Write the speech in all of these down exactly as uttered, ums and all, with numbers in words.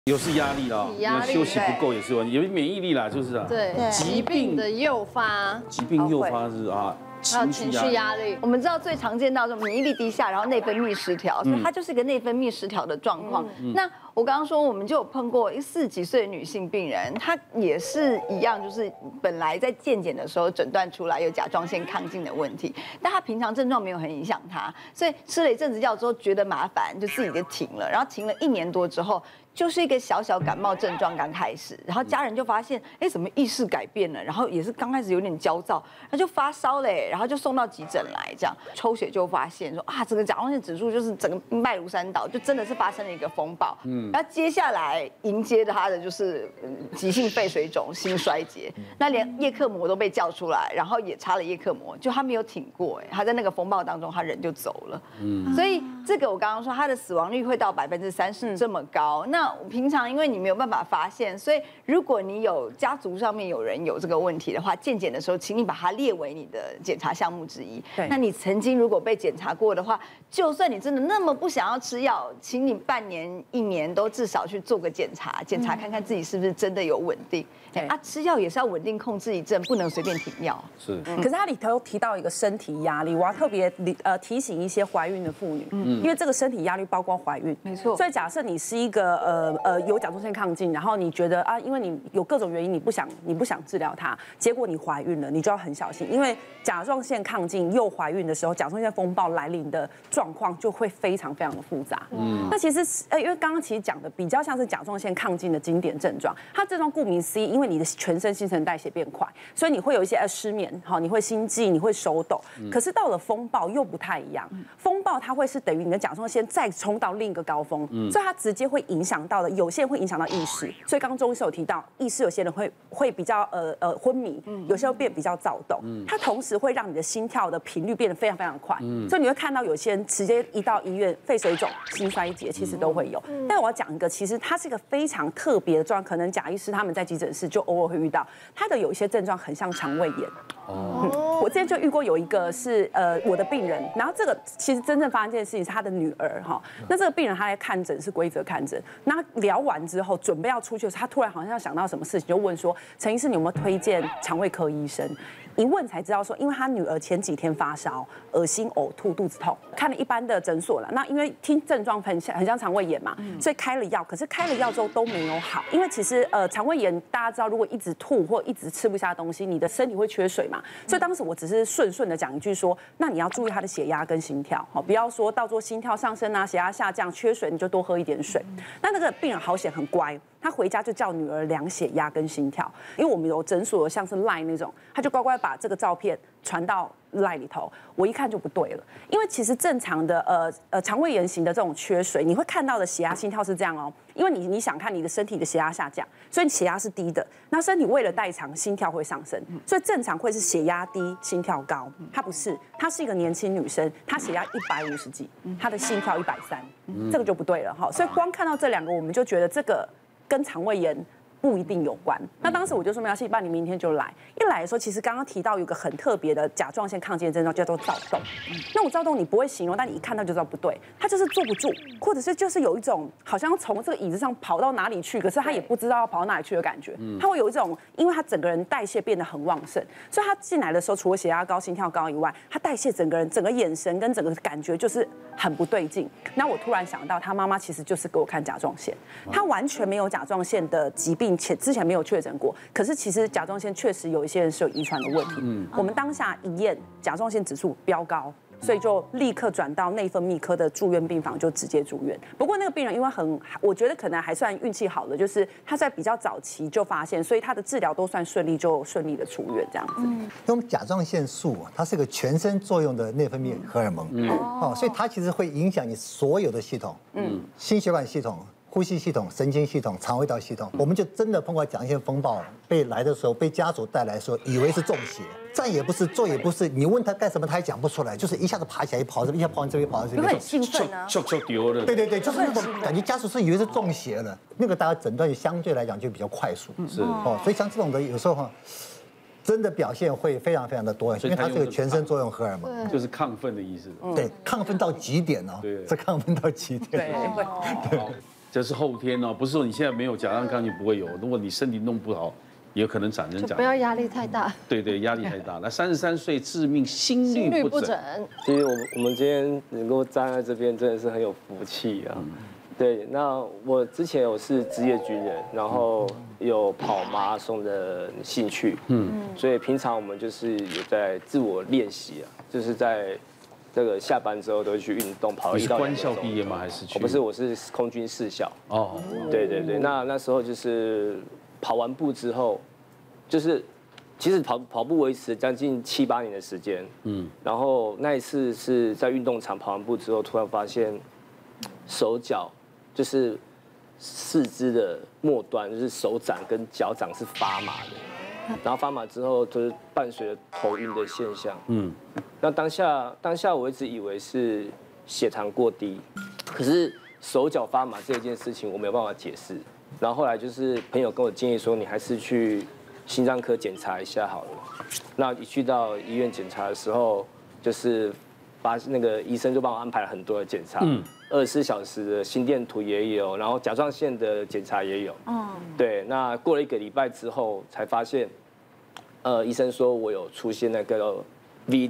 有是压力啦，因为休息不够也是问题，有免疫力啦，就是啊。 对，疾病的诱发， 疾病诱发是啊。 还有情绪压力， 我们知道最常见到是免疫力低下，然后内分泌失调，所以它就是一个内分泌失调的状况。那我刚刚说，我们就有碰过一四十几岁的女性病人，她也是一样，就是本来在健检的时候诊断出来有甲状腺亢进的问题，但她平常症状没有很影响她，所以吃了一阵子药之后觉得麻烦，就自己就停了，然后停了一年多之后。 就是一个小小感冒症状刚开始，然后家人就发现，哎，怎么意识改变了？然后也是刚开始有点焦躁，他就发烧嘞，然后就送到急诊来，这样抽血就发现说啊，整个甲状腺指数就是整个脉如山倒，就真的是发生了一个风暴。嗯，然后接下来迎接着他的就是急性肺水肿、心衰竭，那连叶克膜都被叫出来，然后也插了叶克膜，就他没有挺过，哎，他在那个风暴当中，他人就走了。嗯，所以这个我刚刚说他的死亡率会到百分之三十这么高，那。 那平常因为你没有办法发现，所以如果你有家族上面有人有这个问题的话，健检的时候，请你把它列为你的检查项目之一。那你曾经如果被检查过的话，就算你真的那么不想要吃药，请你半年、一年都至少去做个检查，检查看看自己是不是真的有稳定。对啊，吃药也是要稳定控制一阵，不能随便停药。 是。 可是它里头提到一个身体压力，我要特别呃提醒一些怀孕的妇女，因为这个身体压力包括怀孕， 没错。 所以假设你是一个呃。 呃呃，有甲状腺亢进，然后你觉得啊，因为你有各种原因，你不想你不想治疗它，结果你怀孕了，你就要很小心，因为甲状腺亢进又怀孕的时候，甲状腺风暴来临的状况就会非常非常的复杂。嗯，那其实呃，因为刚刚其实讲的比较像是甲状腺亢进的经典症状，它症状顾名思义，因为你的全身新陈代谢变快，所以你会有一些呃失眠，好，你会心悸，你会手抖。可是到了风暴又不太一样，风暴它会是等于你的甲状腺再冲到另一个高峰，所以它直接会影响到的。 有些人会影响到意识，所以刚刚钟医师有提到，意识有些人会会比较呃呃昏迷，有些人变比较躁动，它同时会让你的心跳的频率变得非常非常快，所以你会看到有些人直接一到医院，肺水肿、心衰竭其实都会有。但我要讲一个，其实它是一个非常特别的状况，可能贾医师他们在急诊室就偶尔会遇到，他的有一些症状很像肠胃炎。哦，我之前就遇过有一个是呃我的病人，然后这个其实真正发生这件事情是他的女儿哈，那这个病人他来看诊是规则看诊，那聊完之后准备要出去的时候，他突然好像要想到什么事情，就问说陈医师你有没有推荐肠胃科医生？一问才知道说，因为他女儿前几天发烧、恶心、呕吐、肚子痛，看了一般的诊所了。那因为听症状很像很像肠胃炎嘛，所以开了药。可是开了药之后都没有好，因为其实呃肠胃炎大家知道，如果一直吐或一直吃不下东西，你的身体会缺水嘛。所以当时我只是顺顺的讲一句说，那你要注意他的血压跟心跳，好，不要说到时候心跳上升啊、血压下降、缺水，你就多喝一点水。那那个病人好险很乖。他回家就叫女儿量血压跟心跳，因为我们有诊所像是 Line 那种，他就乖乖把这个照片传到 Line 里头，我一看就不对了，因为其实正常的呃呃肠胃炎型的这种缺水，你会看到的血压、心跳是这样哦，因为你你想看你的身体的血压下降，所以血压是低的，那身体为了代偿，心跳会上升，所以正常会是血压低、心跳高，她不是，她是一个年轻女生，她血压一百五十几，她的心跳一百三，这个就不对了哈，所以光看到这两个，我们就觉得这个。跟肠胃炎不一定有关。那当时我就说没关系，爸，你明天就来。一来的时候，其实刚刚提到有个很特别的甲状腺亢进的症状，叫做躁动。那我躁动你不会形容，但你一看到就知道不对，他就是坐不住，或者是就是有一种好像从这个椅子上跑到哪里去，可是他也不知道要跑到哪里去的感觉。他会有一种，因为他整个人代谢变得很旺盛，所以他进来的时候，除了血压高、心跳高以外，他代谢整个人、整个眼神跟整个感觉就是很不对劲。那我突然想到，他妈妈其实就是给我看甲状腺，他完全没有甲状腺的疾病，且之前没有确诊过。可是其实甲状腺确实有一些人是有遗传的问题。嗯，我们当下一验，甲状腺指数飙高。所以就立刻转到内分泌科的住院病房，就直接住院。不过那个病人因为很，我觉得可能还算运气好的，就是他在比较早期就发现，所以他的治疗都算顺利，就顺利的出院这样子。嗯， 因为我们甲状腺素它是个全身作用的内分泌荷尔蒙，嗯，哦，所以它其实会影响你所有的系统，嗯，心血管系统。呼吸系统、神经系统、肠胃道系统，我们就真的碰过甲状腺风暴，被来的时候，被家属带来的时候，以为是中邪，站也不是，坐也不是，你问他干什么，他也讲不出来，就是一下子爬起来，一跑这边，一下跑完这边，跑到这边， 会很兴奋啊， 就就丢了。 对对对，就是那种感觉，家属是以为是中邪了，那个大家诊断相对来讲就比较快速，是哦，所以像这种的有时候哈。真的表现会非常非常的多，因为它是个全身作用荷尔蒙， 就是亢奋的意思。 对，亢奋到极点哦，是亢奋到极点。 对， 这是后天哦，不是说你现在没有甲状腺亢进不会有，如果你身体弄不好，也有可能产生甲状腺。 不要压力太大。 对对，压力太大。那三十三岁致命心律不整。 其实我们我们今天能够站在这边，真的是很有福气啊。对，那我之前我是职业军人，然后有跑马拉松的兴趣，嗯，所以平常我们就是有在自我练习啊，就是在这个下班之后都会去运动，跑一到两官校毕业吗？还是去？ 我不是，我是空军士校。哦，对对对，那那时候就是跑完步之后，就是其实跑跑步维持将近七八年的时间，嗯，然后那一次是在运动场跑完步之后，突然发现手脚。就是四肢的末端，就是手掌跟脚掌是发麻的，然后发麻之后就是伴随着头晕的现象。嗯，那当下当下我一直以为是血糖过低，可是手脚发麻这件事情我没有办法解释。然后后来就是朋友跟我建议说，你还是去心脏科检查一下好了。那一去到医院检查的时候，就是把那个医生就帮我安排了很多的检查。嗯。二十四小时的心电图也有，然后甲状腺的检查也有。嗯，对。那过了一个礼拜之后，才发现，呃，医生说我有出现那个 V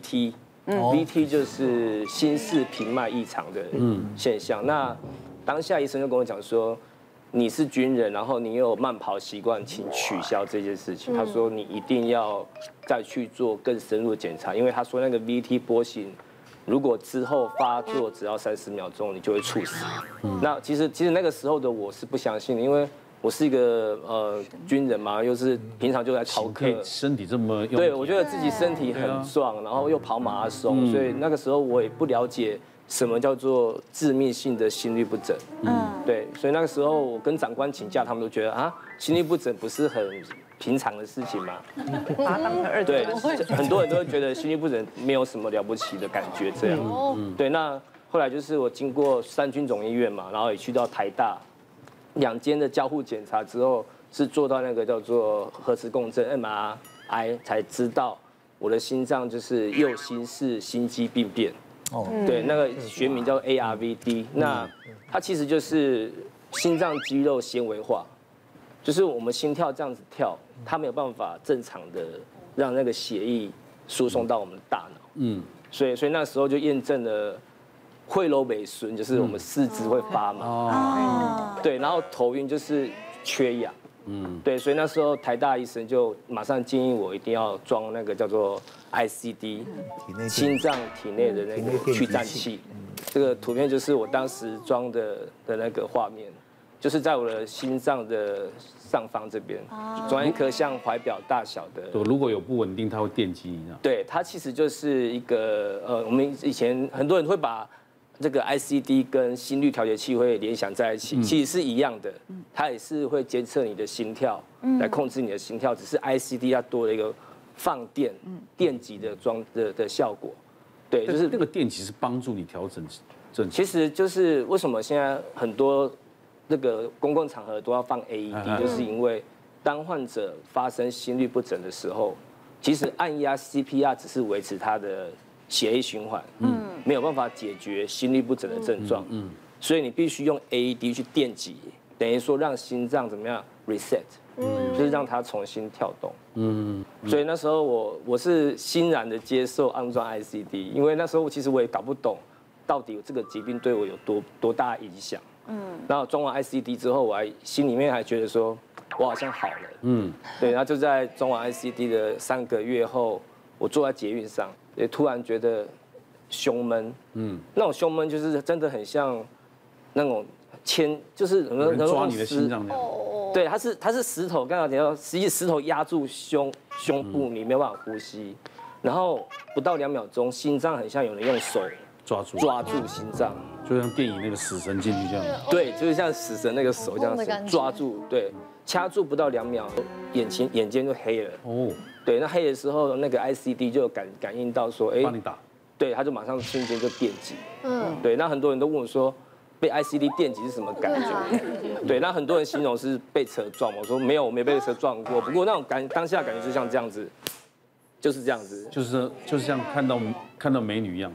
T，V T 就是心室平脉异常的现象。那当下医生就跟我讲说，你是军人，然后你有慢跑习惯，请取消这件事情。他说你一定要再去做更深入的检查，因为他说那个 V T 波形。如果之后发作只要三十秒钟，你就会猝死。那其实其实那个时候的我是不相信的，因为我是一个呃军人嘛，又是平常就在操课， 身体这么对，我觉得自己身体很壮，然后又跑马拉松，所以那个时候我也不了解什么叫做致命性的心律不整。嗯，对，所以那个时候我跟长官请假，他们都觉得啊，心律不整不是很平常的事情嘛， 把它当成二对，很多人都会觉得心律不整没有什么了不起的感觉，这样。对，那后来就是我经过三军总医院嘛，然后也去到台大，两间的交互检查之后，是做到那个叫做核磁共振 M R I， 才知道我的心脏就是右心室心肌病变。哦，对，那个学名叫 A R V D， 那它其实就是心脏肌肉纤维化。就是我们心跳这样子跳，它没有办法正常的让那个血液输送到我们的大脑。嗯，所以所以那时候就验证了会楼尾孙，就是我们四肢会发麻。哦，对，然后头晕就是缺氧。嗯，对，所以那时候台大医生就马上建议我一定要装那个叫做 I C D， 心脏体内的那个去颤器。这个图片就是我当时装的的那个画面。就是在我的心脏的上方这边，装一颗像怀表大小的。 对，如果有不稳定，它会电击你。 对，它其实就是一个呃，我们以前很多人会把这个 I C D 跟心率调节器会联想在一起，其实是一样的，它也是会监测你的心跳，来控制你的心跳，只是 I C D 它多了一个放电、电极的装的的效果。对， 就是那个电极是帮助你调整正。 其实就是为什么现在很多。这个公共场合都要放 A E D， 就是因为当患者发生心律不整的时候，其实按压 C P R 只是维持他的血液循环，嗯，没有办法解决心律不整的症状，嗯，所以你必须用 A E D 去电击，等于说让心脏怎么样 reset， 嗯，就是让它重新跳动，嗯，所以那时候我我是欣然的接受安装 I C D， 因为那时候其实我也搞不懂到底这个疾病对我有多多大影响。嗯，然后装完 I C D 之后，我还心里面还觉得说，我好像好了。嗯，对，然后就在装完 I C D 的三个月后，我坐在捷运上，也突然觉得胸闷。嗯，那种胸闷就是真的很像那种铅，就是能抓你的心脏那样。 对，它是它是石头，刚刚讲到，实际石头压住胸胸部，你没有办法呼吸，然后不到两秒钟，心脏很像有人用手抓住抓住心脏。 就像电影那个死神进去这样， 对，就是像死神那个手这样子抓住，对，掐住不到两秒，眼前眼睛就黑了。哦，对，那黑的时候，那个 I C D 就感感应到说，哎， 帮你打， 对，他就马上瞬间就电击。嗯，对，那很多人都问我说，被 I C D 电击是什么感觉？对，那很多人形容是被车撞，我说没有，我没被车撞过，不过那种感当下感觉就像这样子，就是这样子， 就是就是像看到看到美女一样。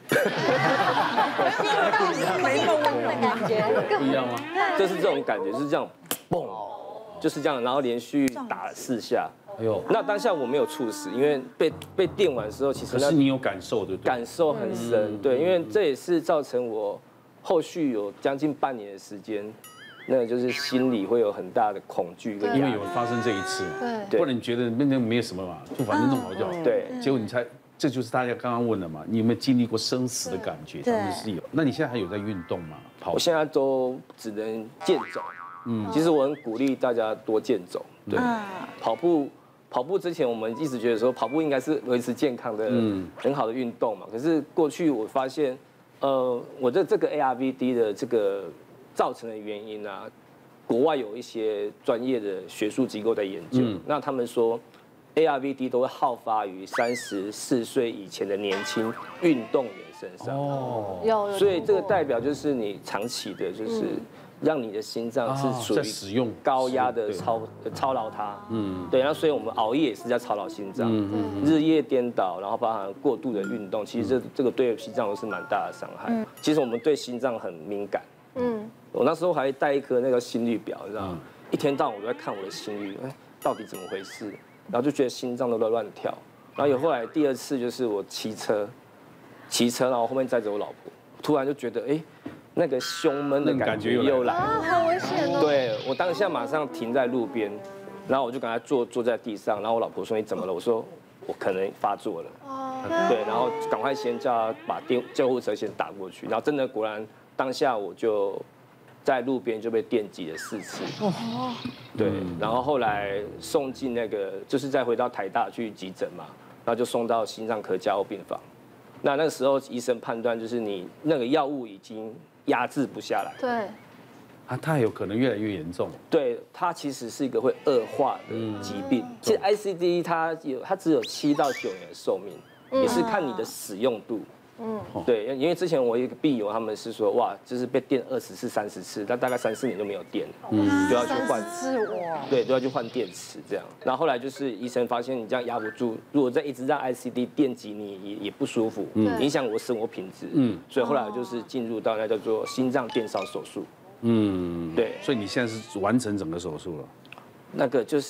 没动的感觉， 不一样吗？ 就是这种感觉，就是这样，嘣，就是这样，然后连续打了四下。哎呦，那当下我没有猝死，因为被被电完之后，其实可是你有感受，对不对？ 感受很深，对，因为这也是造成我后续有将近半年的时间，那就是心里会有很大的恐惧跟压力， 因为有发生这一次， 对， 不然你觉得那那没有什么嘛，就反正弄好就好。 对， 结果你才，这就是大家刚刚问的嘛，你有没有经历过生死的感觉？他们是有。那你现在还有在运动吗？跑？ 我现在都只能健走。嗯，其实我很鼓励大家多健走。对，跑步。跑步之前，我们一直觉得说跑步应该是维持健康的、很好的运动嘛。可是过去我发现，呃，我的这个 A R V D 的这个造成的原因啊，国外有一些专业的学术机构在研究。那他们说 ，A R V D 都会好发于三十四岁以前的年轻运动员身上。哦， 有。 所以这个代表就是你长期的，就是。让你的心脏是属于使用高压的操操劳它，嗯，对，然后所以我们熬夜也是在操劳心脏，嗯，日夜颠倒，然后包含过度的运动，其实这这个对心脏都是蛮大的伤害。其实我们对心脏很敏感，嗯，我那时候还带一颗那个心率表，你知道吗？一天到晚我都在看我的心率，哎，到底怎么回事？然后就觉得心脏都在乱跳。然后有后来第二次就是我骑车，骑车，然后后面载着我老婆，突然就觉得哎。那个胸闷的感觉又来了， 好危险哦！ 对我当下马上停在路边，然后我就赶快坐坐在地上，然后我老婆说你怎么了？我说我可能发作了，对，然后赶快先叫他把电救护车先打过去，然后真的果然当下我就在路边就被电击了四次，对，然后后来送进那个就是再回到台大去急诊嘛，然后就送到心脏科加护病房，那那个时候医生判断就是你那个药物已经压制不下来， 对， 啊，它有可能越来越严重。 对，它其实是一个会恶化的疾病。其实 I C D 它有，它只有七到九年的寿命，也是看你的使用度。嗯，对，因为之前我一个病友他们是说，哇，就是被电二十次、三十次，但大概三四年都没有电，嗯，就要去换，对，都要去换电池这样。然后后来就是医生发现你这样压不住，如果再一直让 I C D 电击你也也不舒服，影响我生活品质，嗯，所以后来就是进入到那叫做心脏电烧手术，嗯，对， 所以你现在是完成整个手术了。 那个就是，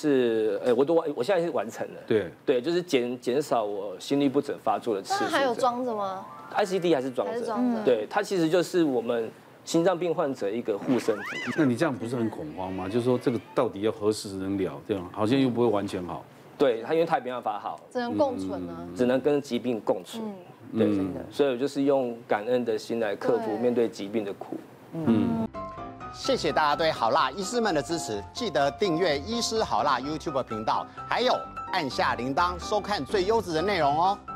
呃，我都完，我现在是完成了。 对对，就是减减少我心律不整发作的次数。 那还有装着吗 ？I C D 还是装着？装着。对，它其实就是我们心脏病患者一个护身符。 那你这样不是很恐慌吗？就是说这个到底要何时能了？这样好像又不会完全好。 对，它因为它也没办法好， 只能共存啊， 只能跟疾病共存。对，所以我就是用感恩的心来克服面对疾病的苦。嗯。 谢谢大家对好辣医师们的支持，记得订阅医师好辣 YouTube 频道，还有按下铃铛收看最优质的内容哦。